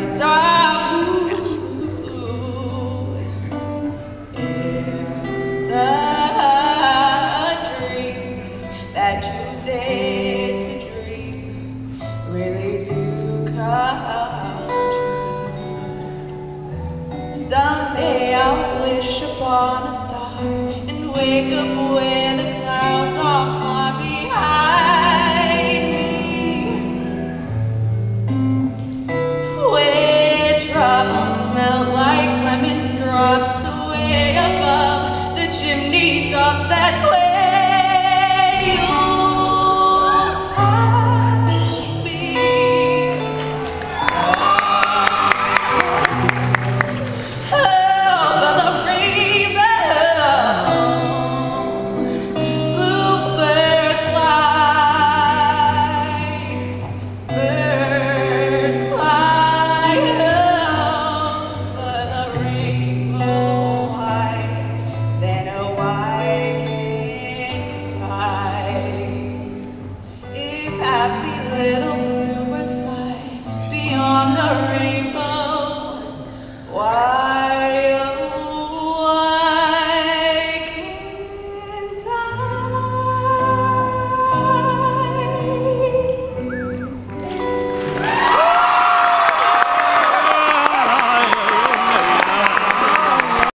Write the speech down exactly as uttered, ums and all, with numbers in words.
memories of you in the dreams that you dare to dream really do come true. Someday I'll wish upon a star and wake up with